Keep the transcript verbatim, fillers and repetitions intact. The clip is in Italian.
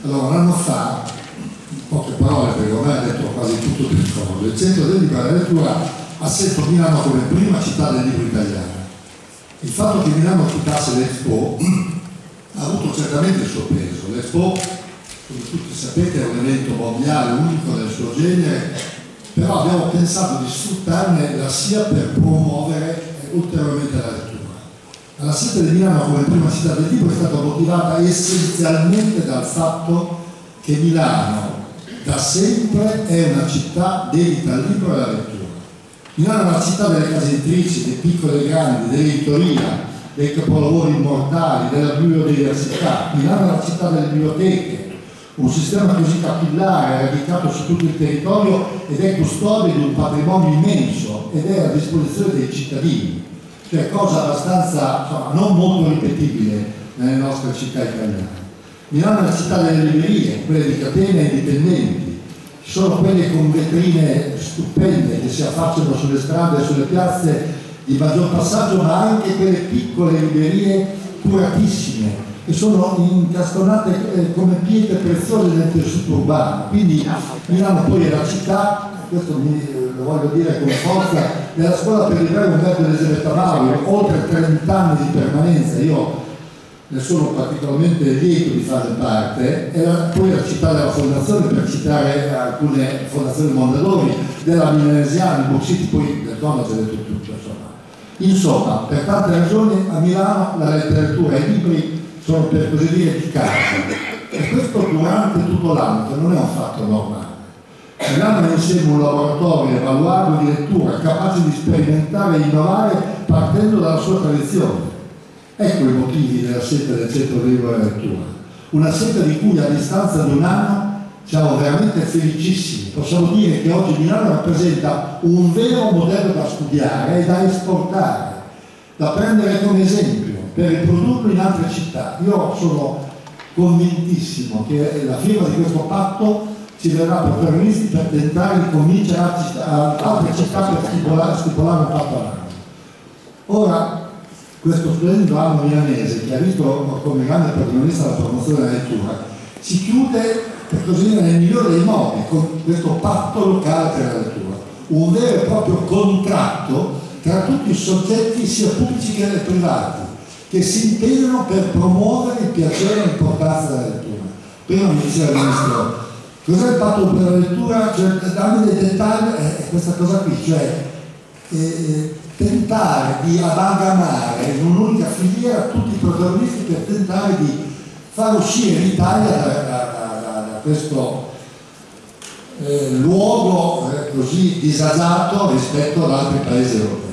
Allora, un anno fa, in poche parole, perché ormai ha detto quasi tutto il ricordo, il Centro del Libro della Lettura ha scelto Milano come prima città del libro italiano. Il fatto che Milano ospitasse l'Expo ha avuto certamente il suo peso. L'Expo, come tutti sapete, è un evento mondiale unico nel suo genere, però abbiamo pensato di sfruttarne la sia per promuovere ulteriormente la lettura. La scelta di Milano come prima città del libro è stata motivata essenzialmente dal fatto che Milano da sempre è una città dedita al libro e alla lettura. Milano è una città delle case editrici, dei piccoli e grandi, dell'editoria, dei capolavori immortali, della biodiversità. Milano è la città delle biblioteche, un sistema così capillare, radicato su tutto il territorio ed è custode di un patrimonio immenso ed è a disposizione dei cittadini, cioè cosa abbastanza, insomma, non molto ripetibile nelle nostre città italiane. Milano è la città delle librerie, quelle di catene indipendenti. Ci sono quelle con vetrine stupende che si affacciano sulle strade e sulle piazze di maggior passaggio, ma anche quelle piccole librerie curatissime che sono incastonate come pietre preziose nel tessuto urbano. Quindi Milano poi è la città, questo mi, lo voglio dire con forza, della scuola per librare Umberto Elisabetta Mauri, oltre trenta anni di permanenza. Io ne sono particolarmente lieto di fare parte. Era poi la città della fondazione, per citare alcune fondazioni Mondadori, della Milanesiana, di Boxiti, poi del Donat ha detto tutto. Insomma. insomma, per tante ragioni a Milano la letteratura e i libri sono, per così dire, di casa, e questo durante tutto l'anno, che non è un fatto normale. Milano è insieme un laboratorio evaluato di lettura, capace di sperimentare e innovare partendo dalla sua tradizione. Ecco i motivi della scelta del Centro del Libro della Lettura, una scelta di cui a distanza di un anno siamo veramente felicissimi. Possiamo dire che oggi Milano rappresenta un vero modello da studiare e da esportare, da prendere come esempio per riprodurlo in altre città. Io sono convintissimo che la firma di questo patto ci verrà protagonisti per tentare di convincere altre città per stipulare, stipulare un patto all'anno. Ora, questo splendido anno milanese, che ha visto come grande protagonista la promozione della lettura, si chiude, per così dire, nel migliore dei modi, con questo patto locale per la lettura, un vero e proprio contratto tra tutti i soggetti, sia pubblici che privati, che si impegnano per promuovere il piacere e l'importanza della lettura. Prima mi diceva il Ministro, cos'è il patto per la lettura? Cioè, dammi dei dettagli, è questa cosa qui, cioè eh, tentare di amalgamare in un'unica filiera tutti i protagonisti per tentare di far uscire l'Italia da, da, da, da questo eh, luogo eh, così disagiato rispetto ad altri paesi europei.